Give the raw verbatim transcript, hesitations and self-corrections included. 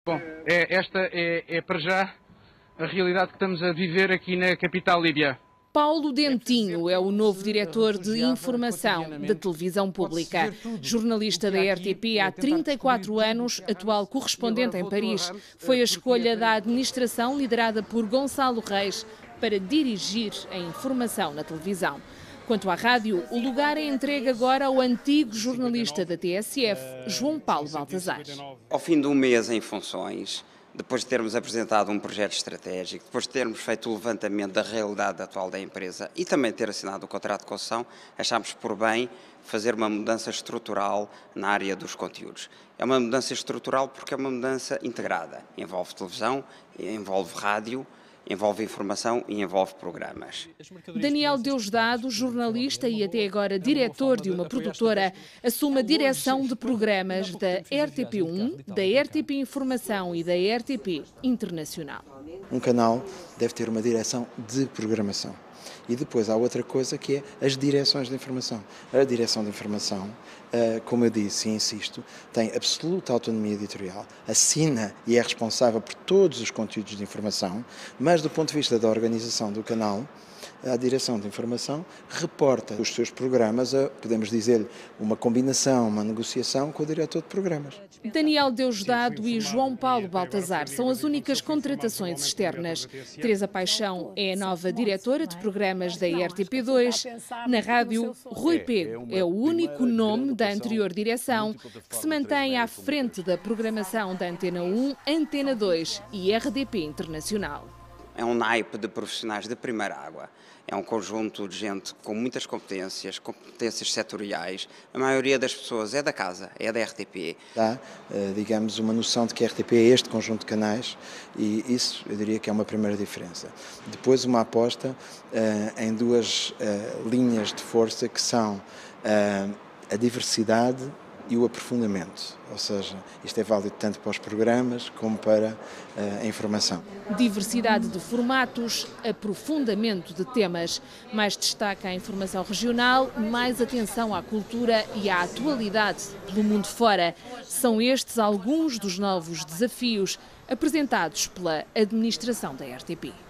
Bom, é, esta é, é para já a realidade que estamos a viver aqui na capital líbia. Paulo Dentinho é o novo diretor de informação da televisão pública. Jornalista da R T P há trinta e quatro anos, atual correspondente em Paris, foi a escolha da administração liderada por Gonçalo Reis para dirigir a informação na televisão. Quanto à rádio, o lugar é entregue agora ao antigo jornalista da T S F, João Paulo Baltazar. Ao fim de um mês em funções, depois de termos apresentado um projeto estratégico, depois de termos feito o levantamento da realidade atual da empresa e também ter assinado o contrato de concessão, achámos por bem fazer uma mudança estrutural na área dos conteúdos. É uma mudança estrutural porque é uma mudança integrada. Envolve televisão, envolve rádio, envolve informação e envolve programas. Daniel Deusdado, jornalista e até agora diretor de uma produtora, assume a direção de programas da R T P um, da R T P Informação e da R T P Internacional. Um canal deve ter uma direção de programação. E depois há outra coisa que é as direções de informação. A direção de informação, como eu disse e insisto, tem absoluta autonomia editorial, assina e é responsável por todos os conteúdos de informação, mas do ponto de vista da organização do canal, a direção de informação reporta os seus programas a, podemos dizer, uma combinação, uma negociação com o diretor de programas. Daniel Deusdado e João Paulo Baltazar são as únicas contratações externas. Teresa Paixão é a nova diretora de programas da R T P dois. Na rádio, Rui Pego é o único nome da anterior direção que se mantém à frente da programação da Antena um, Antena dois e R D P Internacional. É um naipe de profissionais de primeira água. É um conjunto de gente com muitas competências, competências setoriais. A maioria das pessoas é da casa, é da R T P. Dá, digamos, uma noção de que a R T P é este conjunto de canais e isso, eu diria que é uma primeira diferença. Depois, uma aposta uh, em duas uh, linhas de força que são uh, a diversidade e o aprofundamento, ou seja, isto é válido tanto para os programas como para uh, a informação. Diversidade de formatos, aprofundamento de temas, mais destaque à informação regional, mais atenção à cultura e à atualidade pelo mundo fora. São estes alguns dos novos desafios apresentados pela administração da R T P.